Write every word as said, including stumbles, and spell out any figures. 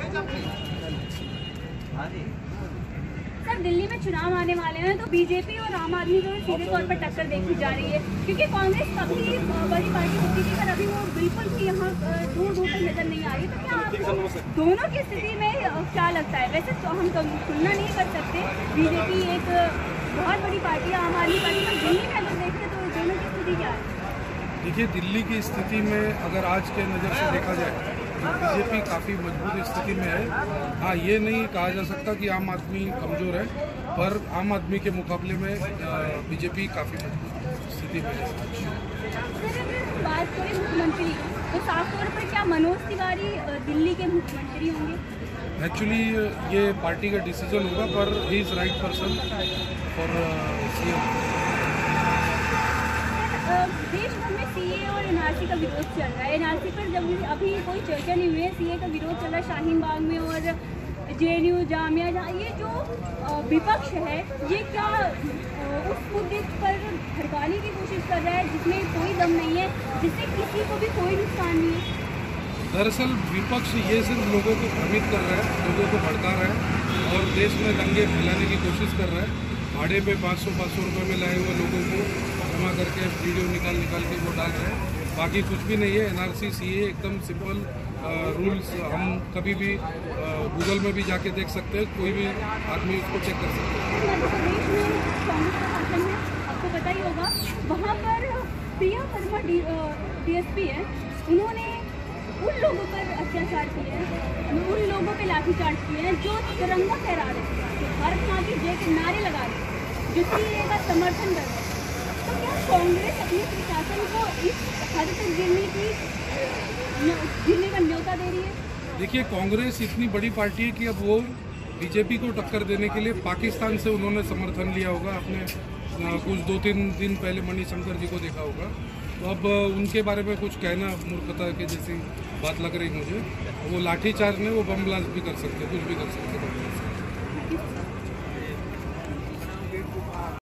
Sir, Delhi में चुनाव आने वाले हैं तो बीजेपी और आम आदमी को सीधे तौर पर टक्कर देखी जा रही है, क्योंकि कांग्रेस काफी बड़ी पार्टी होती थी पर अभी वो बिल्कुल भी यहाँ दूर दूर तक नजर नहीं आ रही। तो क्या आप दोनों की स्थिति में क्या लगता है? वैसे तो हम तुलना नहीं कर सकते, बीजेपी एक बहुत बड़ी पार्टी है, आम आदमी पार्टी, पर दिल्ली में अगर देखें तो दोनों की स्थिति क्या है? देखिए, दिल्ली की स्थिति में अगर आज के नज़र से देखा जाए तो बीजेपी काफ़ी मजबूत स्थिति में है। हाँ, ये नहीं कहा जा सकता कि आम आदमी कमज़ोर है, पर आम आदमी के मुकाबले में बीजेपी काफ़ी मजबूत स्थिति में है। बात करें मुख्यमंत्री, तो साफ तौर पर क्या मनोज तिवारी दिल्ली के मुख्यमंत्री होंगे? एक्चुअली ये पार्टी का डिसीजन होगा, पर he is right person for CM. देश भर में सीए और एनआरसी का विरोध चल रहा है। एनआरसी पर जब अभी कोई चर्चा नहीं हुई है, सीए का विरोध चल रहा है शाहीन बाग में और जेएनयू जामिया, जहाँ ये जो विपक्ष है ये क्या उस मुद्दे पर भड़काने की कोशिश कर रहा है जिसमें कोई दम नहीं है, जिससे किसी को भी कोई नुकसान नहीं है? दरअसल विपक्ष ये सिर्फ लोगों को भ्रमित कर रहा है, लोगों को भड़का रहा है और देश में दंगे फैलाने की कोशिश कर रहा है। भाड़े पे पाँच सौ पाँच सौ रुपये में लाए हुए लोगों को जमा करके वीडियो निकाल निकाल के वो डाल रहे हैं। बाकी कुछ भी नहीं है। एनआरसी सीए एकदम सिंपल रूल्स, हम कभी भी गूगल में भी जाके देख सकते हैं, कोई भी आदमी उसको चेक कर सकते हैं। मध्य प्रदेश में कांग्रेस का शासन है, आपको पता ही होगा, वहाँ पर प्रिया वर्मा डीएसपी है, उन्होंने उन लोगों पर अत्याचार किए हैं, उन लोगों पे लाठीचार्ज किए हैं जो तिरंगा फहरा रहे हैं, भारत माँ की जय के नारे लगा रहे हैं, जो सीए का समर्थन कर रहे हैं। तो क्या कांग्रेस अपने प्रशासन को इस हद तक गिरने की गिरने का न्योता दे रही है? देखिए, कांग्रेस इतनी बड़ी पार्टी है कि अब वो बीजेपी को टक्कर देने के लिए पाकिस्तान से उन्होंने समर्थन लिया होगा। आपने कुछ दो तीन दिन पहले मणिशंकर जी को देखा होगा। तो अब उनके बारे में कुछ कहना मूर्खता के जैसी बात लग रही मुझे। वो लाठीचार्ज नहीं, वो बम ब्लास्ट भी कर सकते, कुछ भी कर सकते।